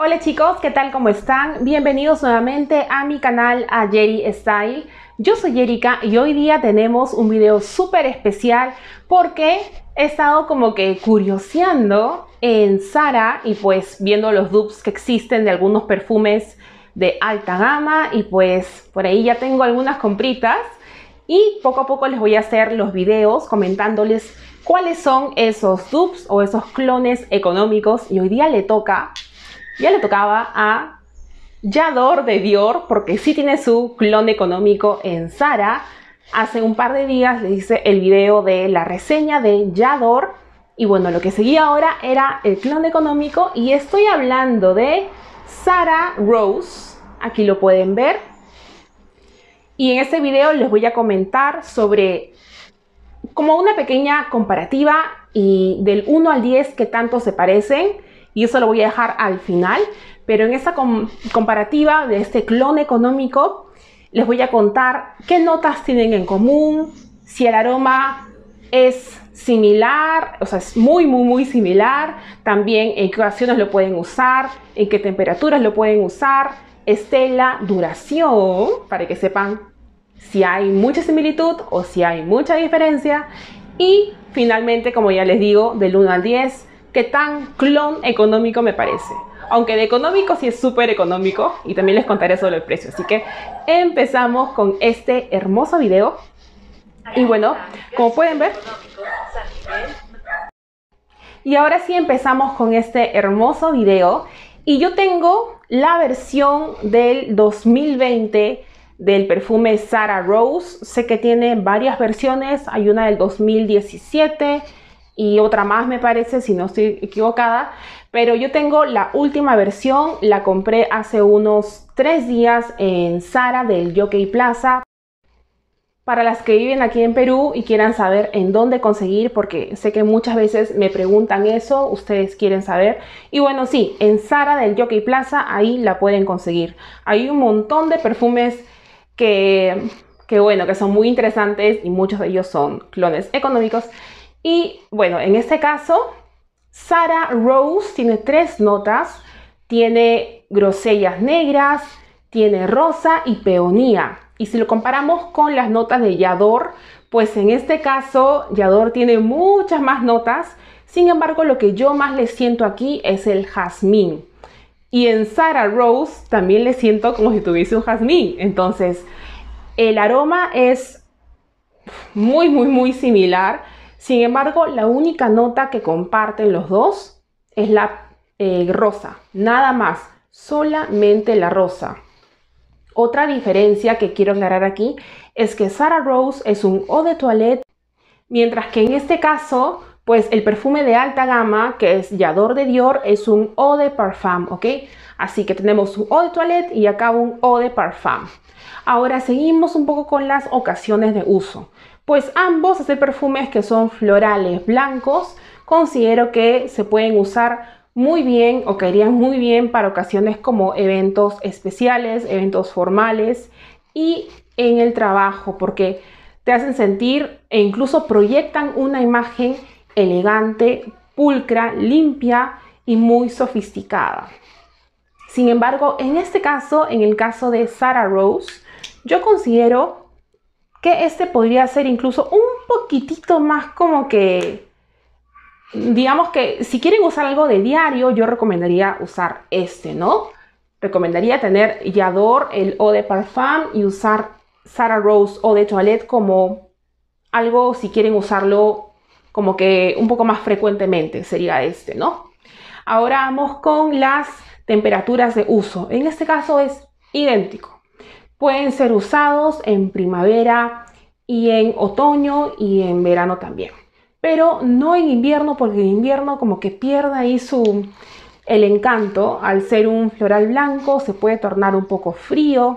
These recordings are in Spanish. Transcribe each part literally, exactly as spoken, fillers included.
Hola chicos, ¿qué tal? ¿Cómo están? Bienvenidos nuevamente a mi canal, a Yeri Style. Yo soy Yerika y hoy día tenemos un video súper especial porque he estado como que curioseando en Zara y pues viendo los dupes que existen de algunos perfumes de alta gama y pues por ahí ya tengo algunas compritas y poco a poco les voy a hacer los videos comentándoles cuáles son esos dupes o esos clones económicos. Y hoy día le toca, ya le tocaba a J'adore de Dior, porque sí tiene su clon económico en Zara. Hace un par de días les hice el video de la reseña de J'adore y bueno, lo que seguía ahora era el clon económico y estoy hablando de Zara Rose. Aquí lo pueden ver. Y en este video les voy a comentar sobre como una pequeña comparativa y del uno al diez qué tanto se parecen, y eso lo voy a dejar al final. Pero en esta com comparativa de este clon económico les voy a contar qué notas tienen en común, si el aroma es similar, o sea, es muy muy muy similar, también en qué ocasiones lo pueden usar, en qué temperaturas lo pueden usar, estela, duración, para que sepan si hay mucha similitud o si hay mucha diferencia. Y finalmente, como ya les digo, del uno al diez, qué tan clon económico me parece. Aunque de económico sí es súper económico, y también les contaré sobre el precio. Así que empezamos con este hermoso video. Y bueno, como pueden ver, y ahora sí empezamos con este hermoso video. Y yo tengo la versión del dos mil veinte del perfume Zara Rose. Sé que tiene varias versiones, hay una del dos mil diecisiete y otra más me parece, si no estoy equivocada, pero yo tengo la última versión. La compré hace unos tres días en Zara del Jockey Plaza. Para las que viven aquí en Perú y quieran saber en dónde conseguir, porque sé que muchas veces me preguntan eso, ustedes quieren saber. Y bueno, sí, en Zara del Jockey Plaza, ahí la pueden conseguir. Hay un montón de perfumes que, que bueno, que son muy interesantes y muchos de ellos son clones económicos. Y bueno, en este caso, Zara Rose tiene tres notas. Tiene grosellas negras, tiene rosa y peonía. Y si lo comparamos con las notas de J'adore, pues en este caso J'adore tiene muchas más notas. Sin embargo, lo que yo más le siento aquí es el jazmín. Y en Zara Rose también le siento como si tuviese un jazmín. Entonces, el aroma es muy, muy, muy similar. Sin embargo, la única nota que comparten los dos es la eh, rosa. Nada más, solamente la rosa. Otra diferencia que quiero aclarar aquí es que Zara Rose es un eau de toilette, mientras que en este caso, pues el perfume de alta gama, que es J'adore de Dior, es un eau de parfum, ¿ok? Así que tenemos un eau de toilette y acá un eau de parfum. Ahora seguimos un poco con las ocasiones de uso. Pues ambos, hacer perfumes que son florales blancos, considero que se pueden usar muy bien o caerían muy bien para ocasiones como eventos especiales, eventos formales y en el trabajo, porque te hacen sentir e incluso proyectan una imagen elegante, pulcra, limpia y muy sofisticada. Sin embargo, en este caso, en el caso de Zara Rose, yo considero que este podría ser incluso un poquitito más como que, digamos que si quieren usar algo de diario, yo recomendaría usar este, ¿no? Recomendaría tener J'adore, el eau de parfum, y usar Zara Rose eau de toilette como algo, si quieren usarlo como que un poco más frecuentemente, sería este, ¿no? Ahora vamos con las temperaturas de uso. En este caso es idéntico. Pueden ser usados en primavera y en otoño y en verano también. Pero no en invierno, porque en invierno como que pierde ahí su, el encanto. Al ser un floral blanco se puede tornar un poco frío.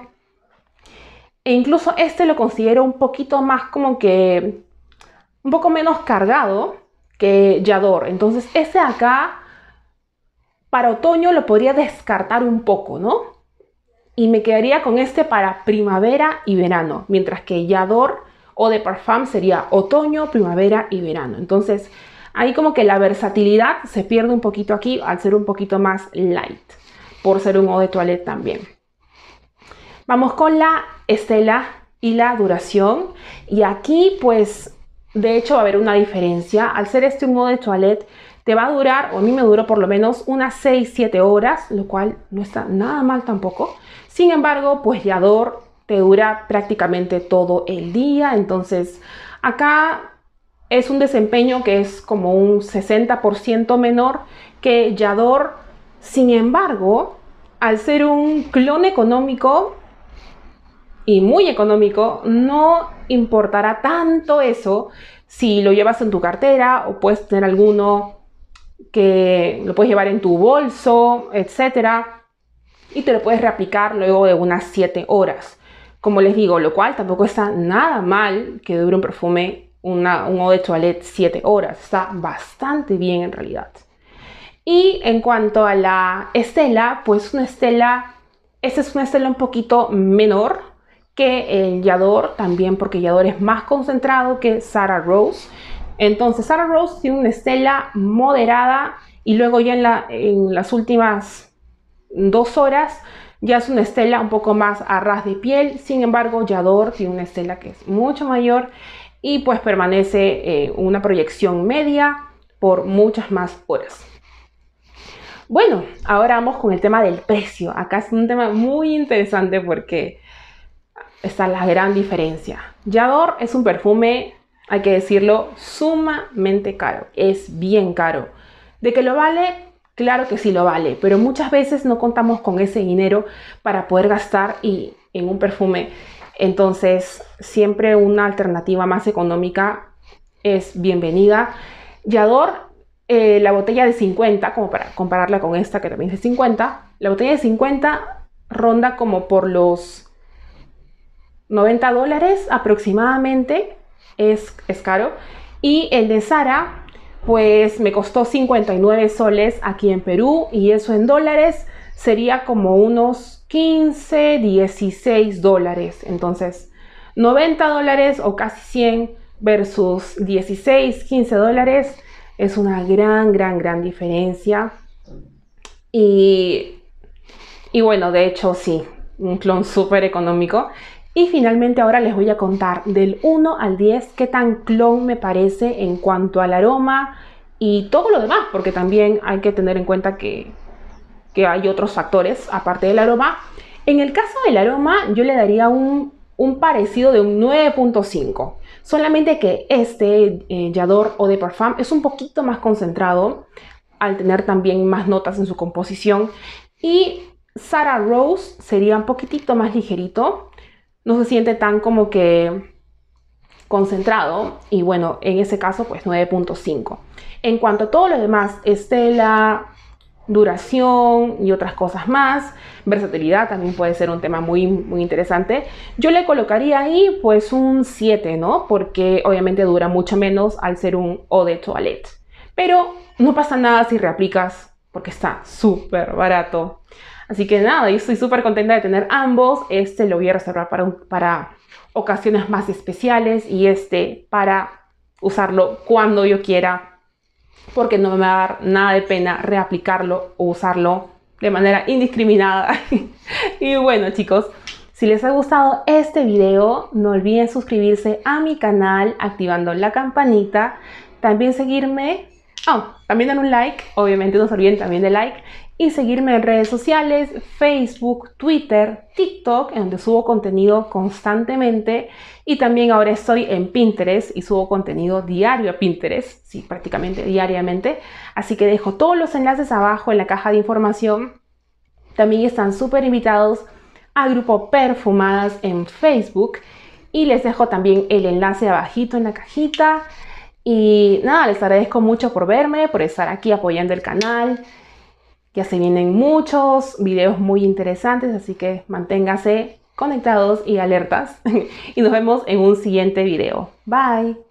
E incluso este lo considero un poquito más como que, un poco menos cargado que J'adore. Entonces este acá para otoño lo podría descartar un poco, ¿no? Y me quedaría con este para primavera y verano, mientras que J'adore eau de parfum sería otoño, primavera y verano. Entonces ahí como que la versatilidad se pierde un poquito aquí al ser un poquito más light. por ser un eau de toilette también. Vamos con la estela y la duración. Y aquí pues de hecho va a haber una diferencia. Al ser este un eau de toilette te va a durar, o a mí me duró por lo menos unas seis siete horas, lo cual no está nada mal tampoco. Sin embargo, pues Yador te dura prácticamente todo el día. Entonces acá es un desempeño que es como un sesenta por ciento menor que Yador. Sin embargo, al ser un clon económico y muy económico, no importará tanto eso si lo llevas en tu cartera o puedes tener alguno que lo puedes llevar en tu bolso, etcétera, y te lo puedes reaplicar luego de unas siete horas. Como les digo, lo cual tampoco está nada mal que dure un perfume, una, un eau de toilette siete horas. Está bastante bien en realidad. Y en cuanto a la estela, pues una estela, esta es una estela un poquito menor que el Yador, también porque Yador es más concentrado que Sarah Rose. Entonces Sarah Rose tiene una estela moderada y luego ya en, la, en las últimas dos horas ya es una estela un poco más a ras de piel. Sin embargo, Yador tiene una estela que es mucho mayor y pues permanece eh, una proyección media por muchas más horas. Bueno, ahora vamos con el tema del precio. Acá es un tema muy interesante porque está la gran diferencia. Yador es un perfume, hay que decirlo, sumamente caro. Es bien caro. ¿De que lo vale? Claro que sí lo vale, pero muchas veces no contamos con ese dinero para poder gastar y, en un perfume. Entonces, siempre una alternativa más económica es bienvenida. Yador, eh, la botella de cincuenta, como para compararla con esta que también es de cincuenta, la botella de cincuenta ronda como por los noventa dólares aproximadamente. Es, es caro. Y el de Sara pues me costó cincuenta y nueve soles aquí en Perú, y eso en dólares sería como unos quince, dieciséis dólares. Entonces noventa dólares o casi cien versus dieciséis, quince dólares es una gran, gran, gran diferencia. Y, y bueno, de hecho sí, un clon súper económico. Y finalmente ahora les voy a contar del uno al diez qué tan clon me parece en cuanto al aroma y todo lo demás, porque también hay que tener en cuenta que, que hay otros factores aparte del aroma. En el caso del aroma yo le daría un, un parecido de un nueve punto cinco, solamente que este eh, Yador Eau de Parfum es un poquito más concentrado al tener también más notas en su composición, y Sarah Rose sería un poquitito más ligerito. No se siente tan como que concentrado, y bueno, en ese caso pues nueve punto cinco. En cuanto a todo lo demás, estela, duración y otras cosas más, versatilidad también puede ser un tema muy, muy interesante. Yo le colocaría ahí pues un siete, ¿no? Porque obviamente dura mucho menos al ser un eau de toilette. Pero no pasa nada si reaplicas porque está súper barato. Así que nada, yo estoy súper contenta de tener ambos. Este lo voy a reservar para, un, para ocasiones más especiales, y este para usarlo cuando yo quiera, porque no me va a dar nada de pena reaplicarlo o usarlo de manera indiscriminada. Y bueno, chicos, si les ha gustado este video, no olviden suscribirse a mi canal activando la campanita. También seguirme, oh, también dan un like, obviamente no se olviden también de like. Y seguirme en redes sociales, Facebook, Twitter, TikTok, en donde subo contenido constantemente. Y también ahora estoy en Pinterest y subo contenido diario a Pinterest, sí, prácticamente diariamente. Así que dejo todos los enlaces abajo en la caja de información. También están súper invitados al grupo Perfumadas en Facebook. Y les dejo también el enlace abajito en la cajita. Y nada, les agradezco mucho por verme, por estar aquí apoyando el canal. Ya se vienen muchos videos muy interesantes, así que manténganse conectados y alertas. Y nos vemos en un siguiente video. Bye.